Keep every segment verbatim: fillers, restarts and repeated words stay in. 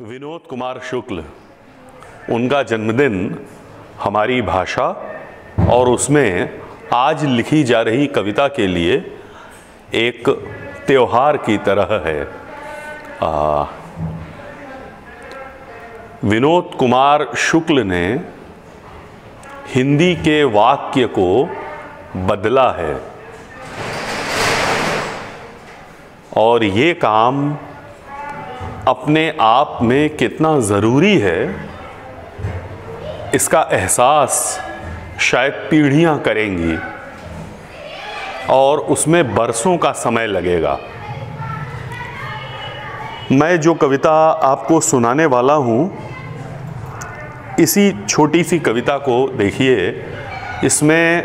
विनोद कुमार शुक्ल, उनका जन्मदिन हमारी भाषा और उसमें आज लिखी जा रही कविता के लिए एक त्योहार की तरह है। आ, विनोद कुमार शुक्ल ने हिंदी के वाक्य को बदला है और ये काम अपने आप में कितना ज़रूरी है इसका एहसास शायद पीढ़ियां करेंगी और उसमें बरसों का समय लगेगा। मैं जो कविता आपको सुनाने वाला हूँ, इसी छोटी सी कविता को देखिए। इसमें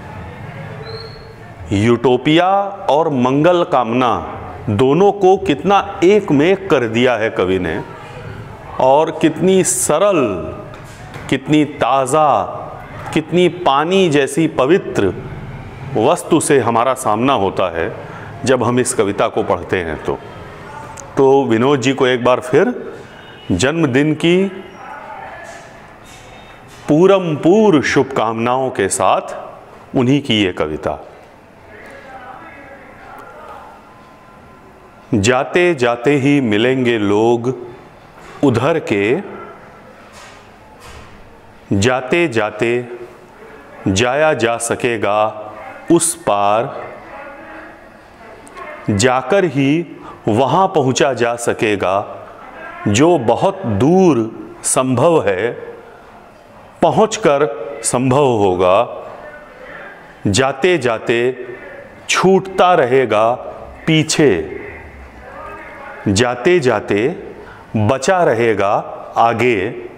यूटोपिया और मंगल कामना दोनों को कितना एक में एक कर दिया है कवि ने, और कितनी सरल, कितनी ताज़ा, कितनी पानी जैसी पवित्र वस्तु से हमारा सामना होता है जब हम इस कविता को पढ़ते हैं। तो तो विनोद जी को एक बार फिर जन्मदिन की पूरम पूर्व शुभकामनाओं के साथ उन्हीं की ये कविता। जाते जाते ही मिलेंगे लोग उधर के, जाते जाते जाया जा सकेगा उस पार, जाकर ही वहाँ पहुँचा जा सकेगा जो बहुत दूर संभव है, पहुँचकर संभव होगा। जाते जाते छूटता रहेगा पीछे, जाते जाते बचा रहेगा आगे,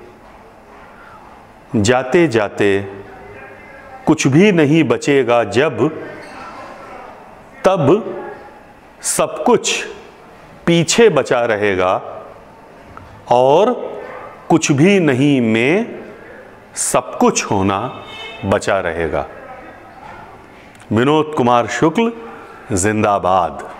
जाते जाते कुछ भी नहीं बचेगा जब, तब सब कुछ पीछे बचा रहेगा और कुछ भी नहीं में सब कुछ होना बचा रहेगा। विनोद कुमार शुक्ल जिंदाबाद।